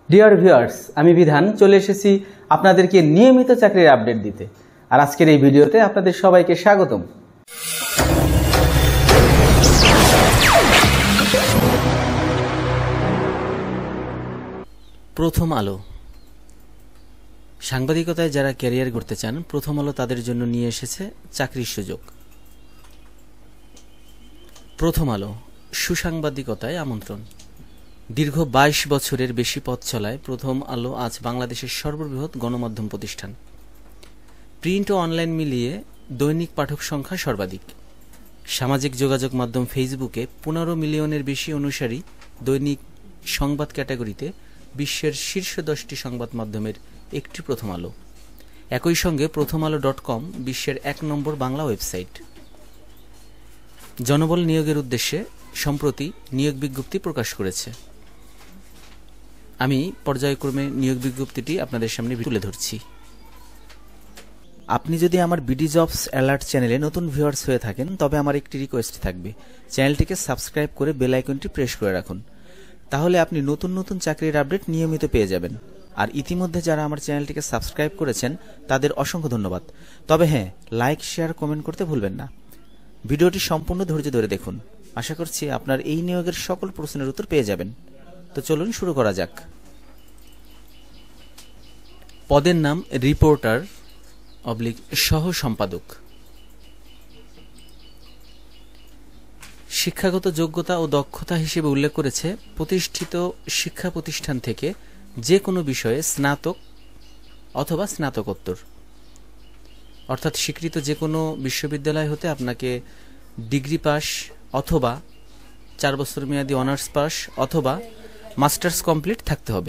Dear viewers, আমি বিধান চলে এসেছি আপনাদেরকে নিয়মিত চাকরির আপডেট দিতে। আর আজকের এই ভিডিওতে আপনাদের সবাইকে স্বাগতম। প্রথম আলো। সাংবাদিকতায় যারা ক্যারিয়ার গড়তে চান, প্রথম আলো তাদের জন্য নিয়ে এসেছে চাকরির সুযোগ। প্রথম আলো, সুসাংবাদিকতায় আমন্ত্রণ। দীর্ঘ 22 বছরের বেশি পথ চলায় প্রথম আলো আজ বাংলাদেশের সর্ববৃহৎ গণমাধ্যম প্রতিষ্ঠান। প্রিন্ট ও অনলাইন মিলিয়ে দৈনিক পাঠক সংখ্যা সর্বাধিক। সামাজিক যোগাযোগ মাধ্যম ফেসবুকে 15 মিলিয়নের বেশি অনুসারী। দৈনিক সংবাদ ক্যাটাগরিতে বিশ্বের শীর্ষ 10টি সংবাদ মাধ্যমের একটি প্রথম আলো। একই সঙ্গে প্রথম আলো .com বিশ্বের 1 নম্বর বাংলা ওয়েবসাইট। জনবল নিয়োগের উদ্দেশ্যে সম্প্রতি নিয়োগ বিজ্ঞপ্তি প্রকাশ করেছে। আমি পর্যায়ক্রমে নিয়োগ বিজ্ঞপ্তিটি আপনাদের সামনে তুলে ধরছি। আপনি যদি আমার বিডি জবস অ্যালার্ট চ্যানেলে নতুন ভিউয়ার্স হয়ে থাকেন, তবে আমার একটি রিকোয়েস্ট থাকবে, চ্যানেলটিকে সাবস্ক্রাইব করে বেল আইকনটি প্রেস করে রাখুন। তাহলে আপনি নতুন নতুন চাকরির আপডেট নিয়মিত পেয়ে যাবেন। আর ইতিমধ্যে যারা আমার চ্যানেলটিকে সাবস্ক্রাইব করেছেন তাদের অসংখ্য ধন্যবাদ। তবে হ্যাঁ, লাইক, শেয়ার, কমেন্ট করতে ভুলবেন না। ভিডিওটি সম্পূর্ণ ধৈর্য ধরে দেখুন। আশা করছি আপনার এই নিয়োগের সকল প্রশ্নের উত্তর পেয়ে যাবেন। তো চলুন শুরু করা যাক। পদের নাম রিপোর্টার / সহ সম্পাদক। শিক্ষাগত যোগ্যতা ও দক্ষতা হিসেবে উল্লেখ করেছে প্রতিষ্ঠিত শিক্ষা প্রতিষ্ঠান থেকে যে কোনো বিষয়ে স্নাতক অথবা স্নাতকোত্তর, অর্থাৎ স্বীকৃত যে কোনো বিশ্ববিদ্যালয় হতে আপনাকে ডিগ্রি পাস অথবা 4 বছর মেয়াদী অনার্স পাস অথবা মাস্টার্স কমপ্লিট থাকতে হবে।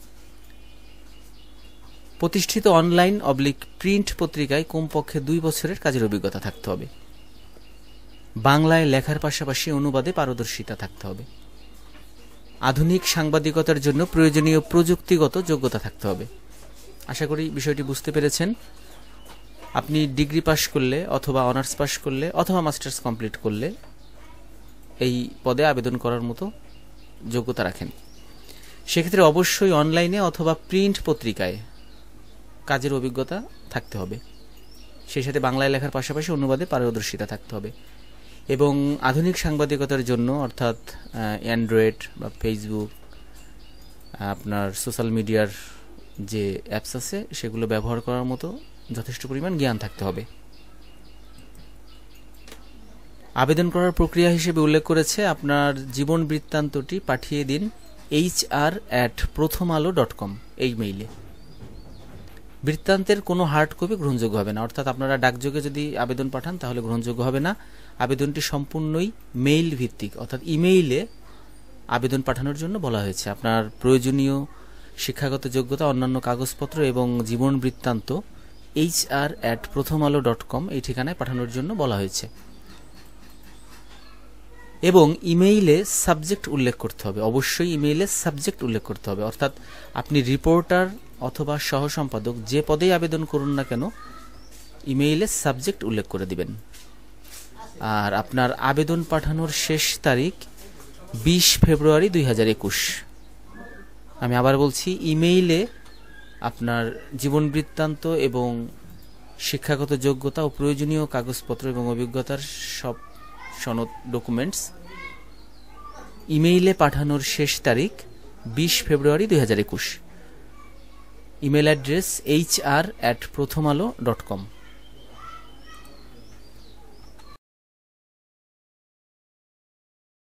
প্রতিষ্ঠিত অনলাইন / প্রিন্ট পত্রিকায় কমপক্ষে 2 বছরের কাজের অভিজ্ঞতা থাকতে হবে। বাংলায় লেখার পাশাপাশি অনুবাদে পারদর্শিতা থাকতে হবে। আধুনিক সাংবাদিকতার জন্য প্রয়োজনীয় প্রযুক্তিগত যোগ্যতা থাকতে হবে। আশা করি বিষয়টি বুঝতে পেরেছেন। আপনি ডিগ্রি পাস করলে অথবা অনার্স পাস করলে অথবা মাস্টার্স কমপ্লিট করলে এই পদে আবেদন করার মতো যোগ্যতা রাখেন। সেক্ষেত্রে অবশ্যই অনলাইনে অথবা প্রিন্ট পত্রিকায় কাজের অভিজ্ঞতা থাকতে হবে। সেই সাথে বাংলায় লেখার পাশাপাশি অনুবাদে পারদর্শিতা থাকতে হবে। এবং আধুনিক সাংবাদিকতার জন্য, অর্থাৎ অ্যান্ড্রয়েড বা ফেসবুক, আপনার সোশ্যাল মিডিয়ার যে অ্যাপস আছে সেগুলো ব্যবহার করার মতো যথেষ্ট পরিমাণ জ্ঞান থাকতে হবে। আবেদন করার প্রক্রিয়া হিসেবে উল্লেখ করেছে আপনার জীবন বৃত্তান্তটি পাঠিয়ে দিন hr@prothomalo.com এই মেইলে। বৃত্তান্তের কোনো হার্ড কপি গ্রহণযোগ্য হবে না, অর্থাৎ আপনারা ডাকযোগে যদি আবেদন পাঠান তাহলে গ্রহণযোগ্য হবে না। আবেদনটি সম্পূর্ণই মেইল ভিত্তিক, অর্থাৎ ইমেইলে আবেদন পাঠানোর জন্য বলা হয়েছে। আপনার প্রয়োজনীয় শিক্ষাগত যোগ্যতা, অন্যান্য কাগজপত্র এবং জীবন বৃত্তান্ত hr@prothomalo.com এই ঠিকানায় পাঠানোর জন্য বলা হয়েছে। এবং ইমেইলে সাবজেক্ট উল্লেখ করতে হবে। অবশ্যই ইমেইলে সাবজেক্ট উল্লেখ করতে হবে, অর্থাৎ আপনি রিপোর্টার অথবা সহ সম্পাদক যে পদেই আবেদন করুন না কেন, ইমেইলে সাবজেক্ট উল্লেখ করে দিবেন। আর আপনার আবেদন পাঠানোর শেষ তারিখ 20 ফেব্রুয়ারি 2021। আমি আবার বলছি, ইমেইলে আপনার জীবন বৃত্তান্ত এবং শিক্ষাগত যোগ্যতা ও প্রয়োজনীয় কাগজপত্র এবং অভিজ্ঞতার সব সনদ ডকুমেন্টস ইমেইলে পাঠানোর শেষ তারিখ 20 ফেব্রুয়ারি 2021। Email address hr@prothomalo.com।